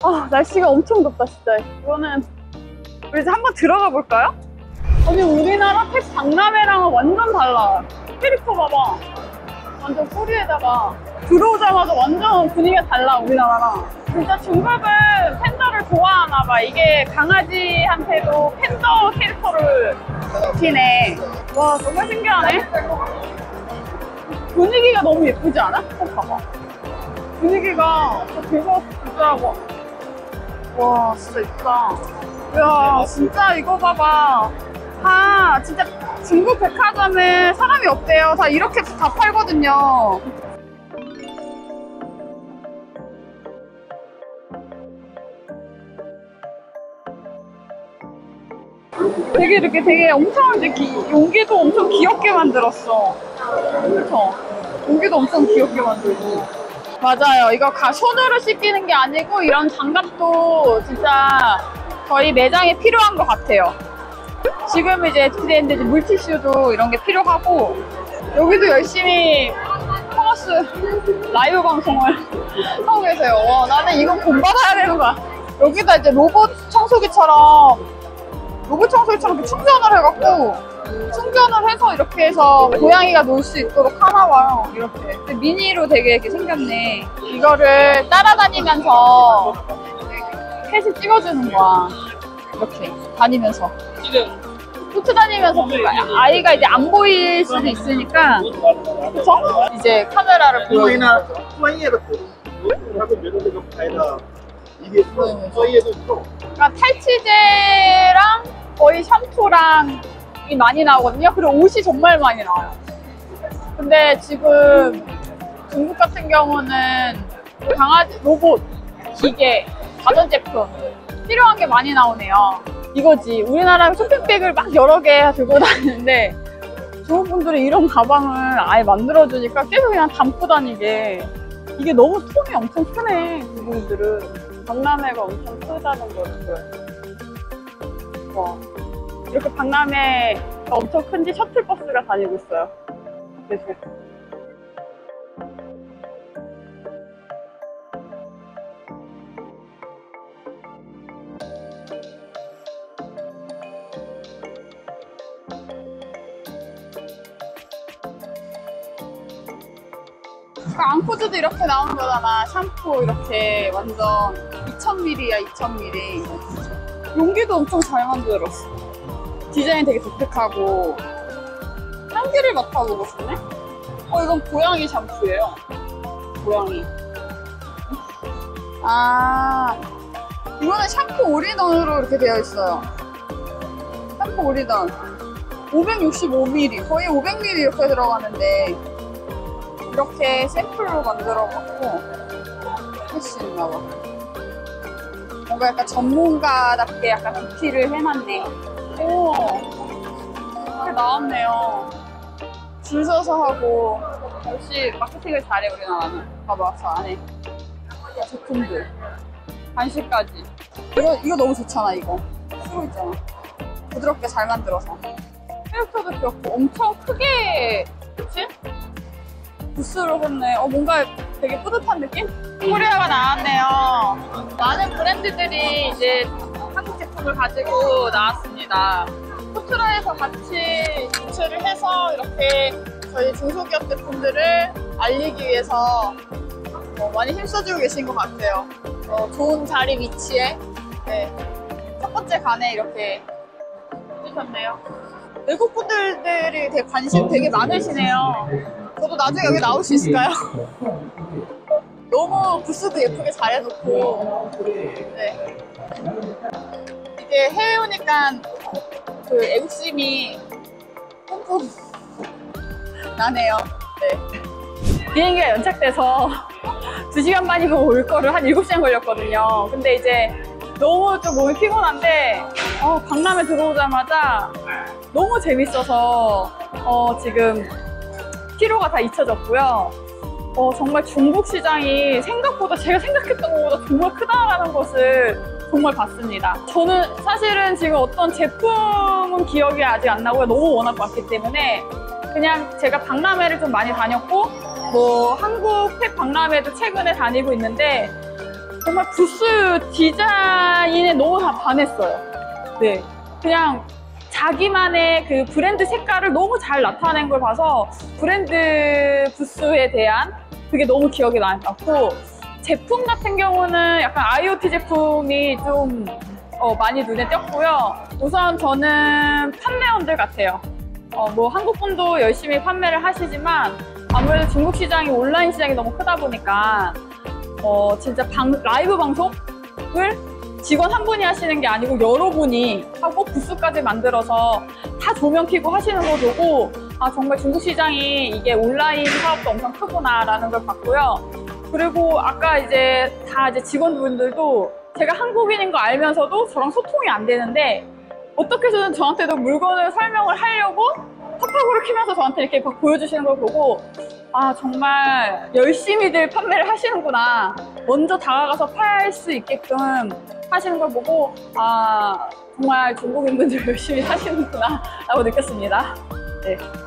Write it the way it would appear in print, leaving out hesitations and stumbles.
아, 날씨가 엄청 덥다 진짜. 이거는 우리 이제 한번 들어가 볼까요? 아니, 우리나라 펫 박람회랑은 완전 달라. 캐릭터 봐봐. 완전 꼬리에다가 들어오자마자 완전 분위기가 달라, 우리나라랑. 진짜 중국은 팬더를 좋아하나봐. 이게 강아지한테도 팬더 캐릭터를 입히네. 와, 정말 신기하네. 분위기가 너무 예쁘지 않아? 봐봐. 분위기가 되게 진짜고. 와, 진짜 예쁘다. 이야, 진짜 이거 봐봐. 다 진짜 중국 백화점에 사람이 없대요. 다 이렇게 다 팔거든요. 되게 이렇게 되게 엄청 이제 용기도 엄청 귀엽게 만들었어. 그쵸? 용기도 엄청 귀엽게 만들고. 맞아요. 이거 손으로 씻기는 게 아니고 이런 장갑도 진짜 저희 매장에 필요한 것 같아요. 지금 이제 트렌드 물티슈도 이런 게 필요하고, 여기도 열심히 커머스 라이브 방송을 하고 계세요. 와, 나는 이거 본받아야 되는 거야. 여기다 이제 로봇 청소기처럼 이렇게 충전을 해갖고, 충전을 해서 이렇게 해서 고양이가 놀 수 있도록 하나봐요. 이렇게. 근데 미니로 되게 이렇게 생겼네. 이거를 따라다니면서 펫을 찍어주는 거야. 이렇게 다니면서. 쫓아다니면서 아이가 이제 안 보일 수도 있으니까, 그쵸? 이제 카메라를 보여주는 거죠. 그러니까 탈취제랑 거의 샴푸랑 많이 나오거든요. 그리고 옷이 정말 많이 나와요. 근데 지금 중국 같은 경우는 강아지 로봇, 기계, 가전제품 필요한 게 많이 나오네요. 이거지. 우리나라 쇼핑백을 막 여러 개 들고 다니는데 중국 분들이 이런 가방을 아예 만들어주니까 계속 그냥 담고 다니게. 이게 너무 통이 엄청 크네. 그분들은 박람회가 엄청 크다는 거를. 와, 이렇게 박람회가 엄청 큰지 셔틀버스가 다니고 있어요. 계속. 앙코즈도 이렇게 나오는 거잖아. 샴푸 이렇게 완전 2000ml야, 2000ml. 용기도 엄청 잘 만들었어. 디자인 되게 독특하고. 향기를 맡아보고 싶네? 이건 고양이 샴푸예요. 고양이. 아, 이거는 샴푸 올인원으로 이렇게 되어 있어요. 샴푸 올인원. 565ml, 거의 500ml 이렇게 들어가는데, 이렇게 샘플로 만들어갖고 할 수 있나봐. 뭔가 약간 전문가답게 약간 뷰티를 해놨네. 오, 이렇게 나왔네요. 줄 서서 하고. 역시 마케팅을 잘해, 우리나라는. 봐봐, 저 안에 제품들, 간식까지. 이거 너무 좋잖아. 이거 쓰고 있잖아. 부드럽게 잘 만들어서. 캐릭터도 귀엽고 엄청 크게, 그치? 부스로 했네. 뭔가 되게 뿌듯한 느낌? 코리아가 나왔네요. 많은 브랜드들이 이제 한국 제품을 가지고 나왔습니다. 포트라에서 같이 주최를 해서 이렇게 저희 중소기업 제품들을 알리기 위해서 많이 힘써주고 계신 것 같아요. 좋은 자리 위치에, 네, 첫 번째 간에 이렇게 해주셨네요. 외국 분들이 되게 관심 되게 많으시네요. 저도 나중에 여기 나올 수 있을까요? 너무 부스도 예쁘게 잘 해놓고. 네. 이게 해외 오니까 그 애국심이 뿜뿜 나네요. 네. 비행기가 연착돼서 2시간 반이면 올 거를 한 7시간 걸렸거든요. 근데 이제 너무 좀 몸이 피곤한데, 박람회 들어오자마자 너무 재밌어서 지금 피로가 다 잊혀졌고요. 정말 중국 시장이 생각보다 제가 생각했던 것보다 정말 크다라는 것을 정말 봤습니다. 저는 사실은 지금 어떤 제품은 기억이 아직 안 나고요. 너무 워낙 많기 때문에 그냥 제가 박람회를 좀 많이 다녔고, 한국 펫 박람회도 최근에 다니고 있는데 정말 부스 디자인에 너무 다 반했어요. 네, 그냥 자기만의 그 브랜드 색깔을 너무 잘 나타낸 걸 봐서 브랜드 부스에 대한 그게 너무 기억에 남았고, 제품 같은 경우는 약간 IoT 제품이 좀 많이 눈에 띄었고요. 우선 저는 판매원들 같아요. 뭐 한국 분도 열심히 판매를 하시지만 아무래도 중국 시장이 온라인 시장이 너무 크다 보니까 진짜 라이브 방송을 직원 한 분이 하시는 게 아니고 여러분이 하고 부스까지 만들어서 다 조명 켜고 하시는 거 보고 아 정말 중국 시장이 이게 온라인 사업도 엄청 크구나라는 걸 봤고요. 그리고 아까 이제 직원분들도 제가 한국인인 거 알면서도 저랑 소통이 안 되는데 어떻게 해서든 저한테도 물건을 설명을 하려고 탑탑으로 키면서 저한테 이렇게 보여주시는 걸 보고 아 정말 열심히들 판매를 하시는구나, 먼저 다가가서 팔 수 있게끔 하시는 걸 보고 아 정말 중국인분들 열심히 하시는구나 라고 느꼈습니다. 네.